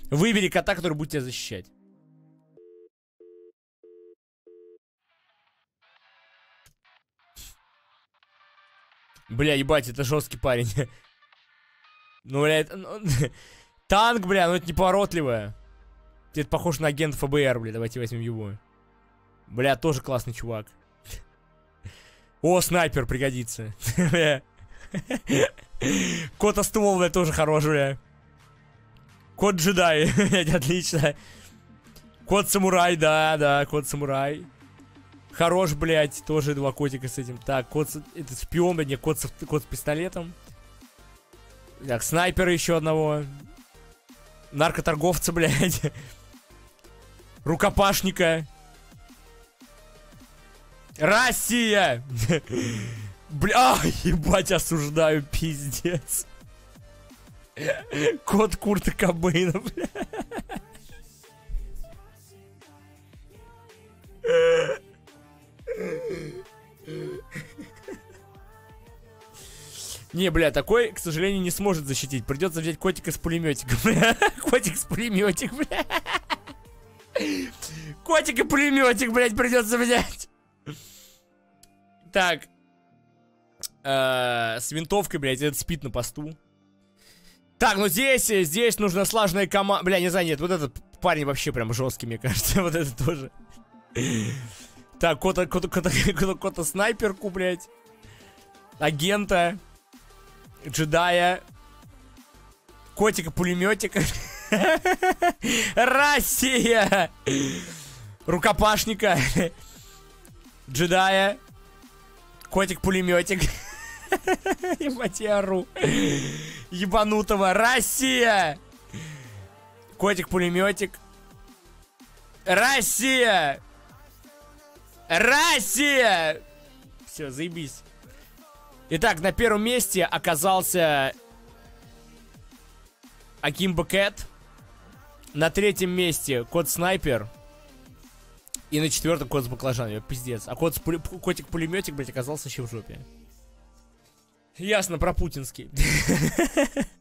Выбери кота, который будет тебя защищать. Бля, ебать, это жесткий парень. Ну, бля, это... Танк, бля, ну это неповоротливое. Это похож на агента ФБР, бля, давайте возьмем его. Бля, тоже классный чувак. О, снайпер пригодится. Кот-ствол, бля, тоже хорош, бля. Кот-джедай, отлично. Кот-самурай, да, кот-самурай. Хорош, блядь, тоже два котика с этим. Так, это шпион, блядь, кот с пистолетом. Так, снайпера еще одного. Наркоторговца, блядь. Рукопашника. Россия! Бля, ебать, осуждаю, пиздец. Кот Курта Кобейна, бля. Не, бля, такой, к сожалению, не сможет защитить. Придется взять котика с пулеметиком, бля. Котик с пулеметик, бля. Котик и пулеметик, блядь, придется взять. Так. С винтовкой, блядь, этот спит на посту. Так, ну здесь нужна слаженная команда. Бля, не знаю, нет, вот этот парень вообще прям жесткий, мне кажется. Вот этот тоже. Так, кота снайперку, блядь. Агента. Джедая. Котика-пулеметика. Россия! Рукопашника. Джедая. Котик-пулеметик. Ебать, я ору. Ебанутого. Россия! Котик-пулеметик. Россия! Россия! Все, заебись. Итак, на первом месте оказался Акимбо Кэт. На третьем месте Кот-снайпер. И на четвертом кот с баклажанами. Пиздец. А котик-пулеметик, блядь, оказался еще в жопе. Ясно, про путинский.